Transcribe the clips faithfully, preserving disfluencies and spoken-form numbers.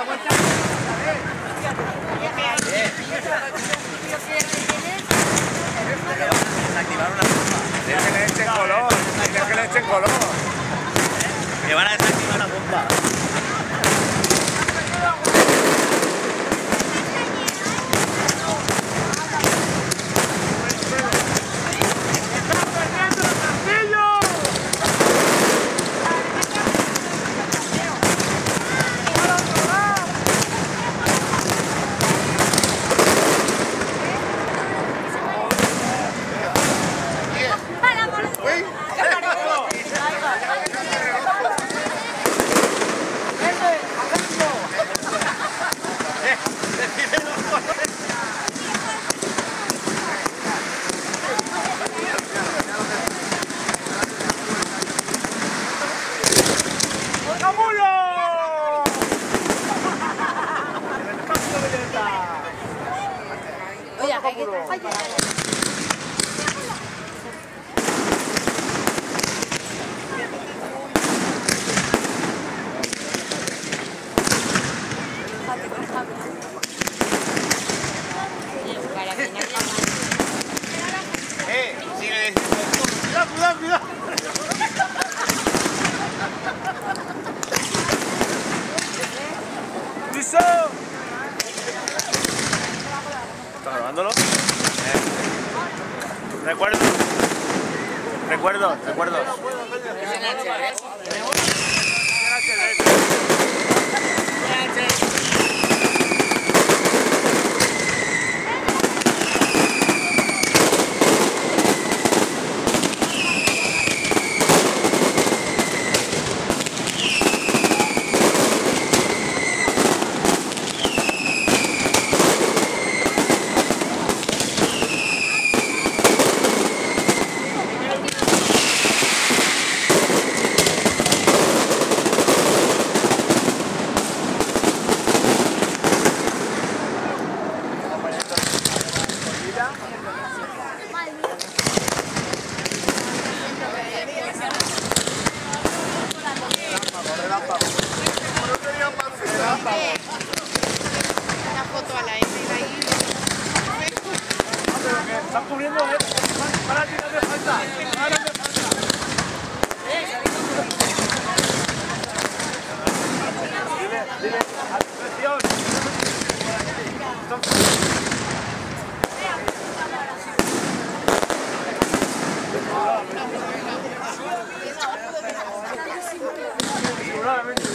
Desactivar una bomba. Tienes que le echen color. Tienes que le echen color. Que van a desactivar una bomba. Eh, sigue. Cuidado, cuidado, cuidado. ¡Listo! ¿Estás grabándolo? Eh. Recuerdos. Recuerdos, recuerdos. Una foto a la M de ahí. Están cubriendo, eh. Para ti no te falta. Para no te falta. Dile, dile, atención. Seguramente,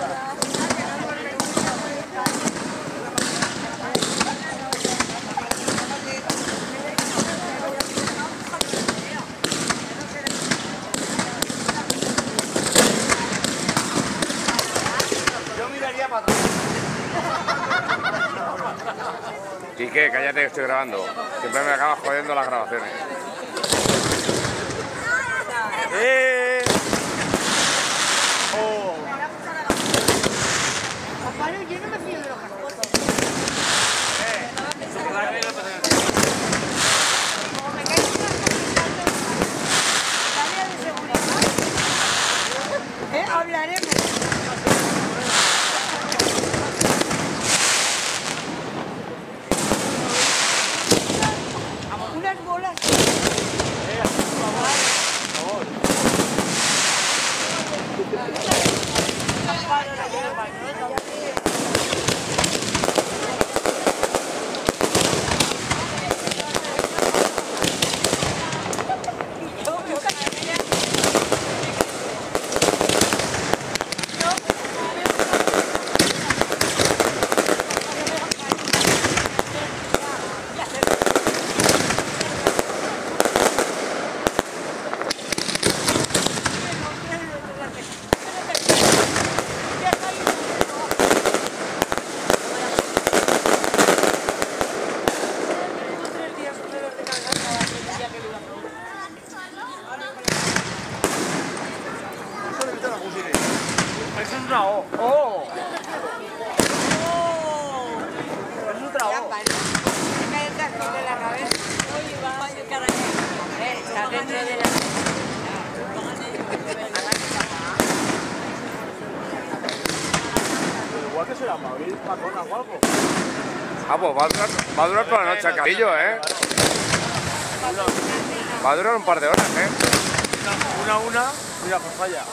yo miraría para atrás. Quique, cállate que estoy grabando. Siempre me acabas jodiendo las grabaciones. ¡Eh! ¡Oh! Yo no me fío de los cascos. Como me caigo en las cosas, área de seguridad. ¿Eh? Hablaremos. Unas bolas. Por favor. igual que será Madrid, Macona o algo. Ah, pues va a durar, va a durar toda la noche el cabillo, ¿eh? Va a durar un par de horas, ¿eh? Una a una, mira, pues falla.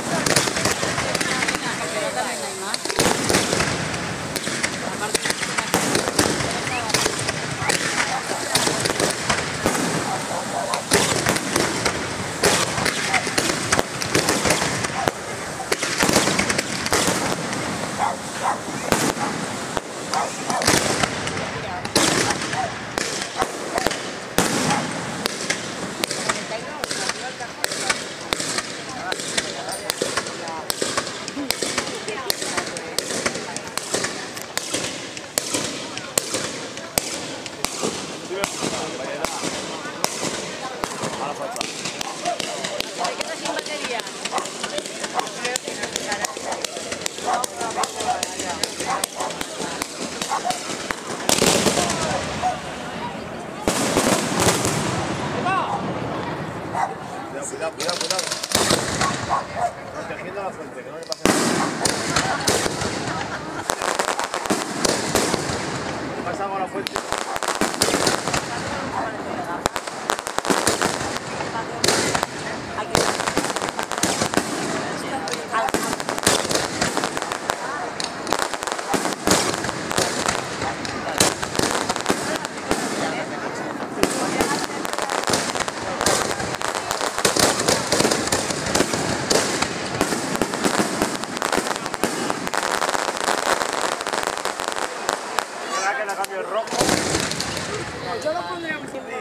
Cuidado, cuidado, cuidado. Protegiendo la fuente, que no le pase nada. ¿Qué pasa con la fuente? Cambio el rojo. Yo lo pondría siempre.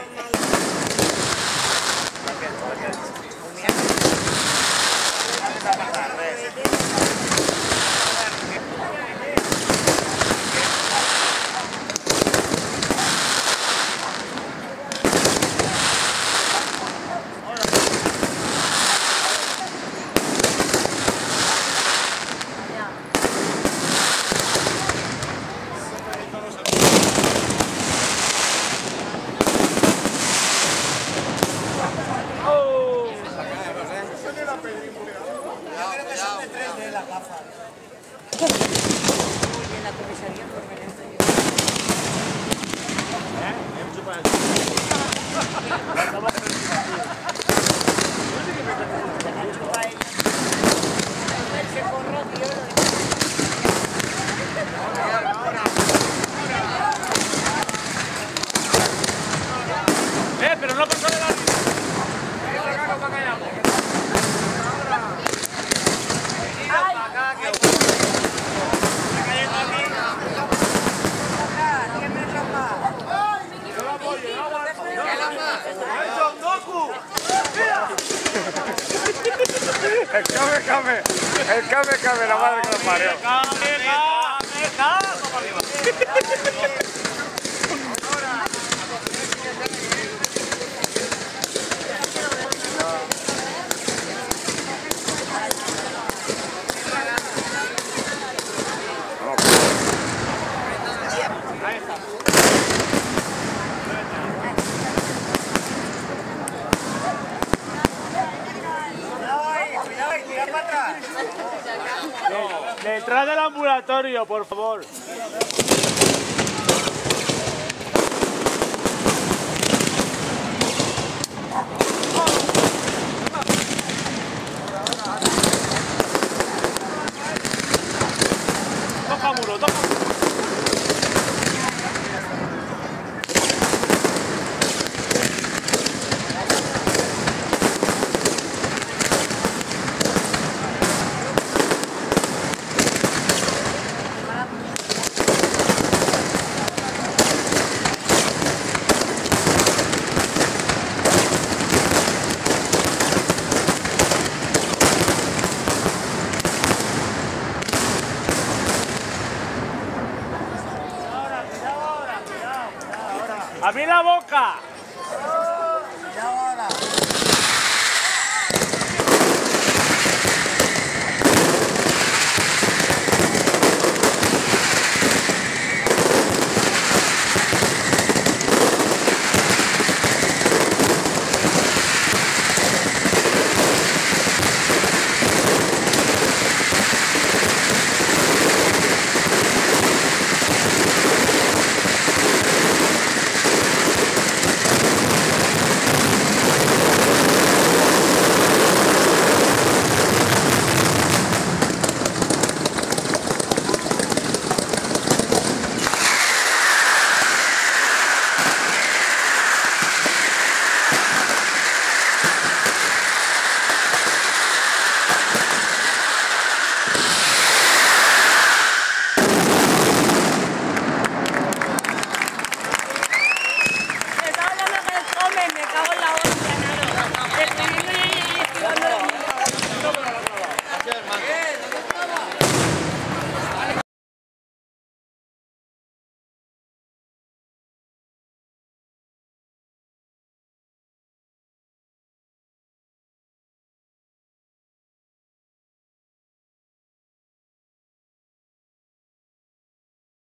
Eh, pero no pasó de la línea. El came, came. El came, came, la madre que nos parió. Detrás del ambulatorio, por favor. Toca muro, toca muro. ¡Abrí la boca!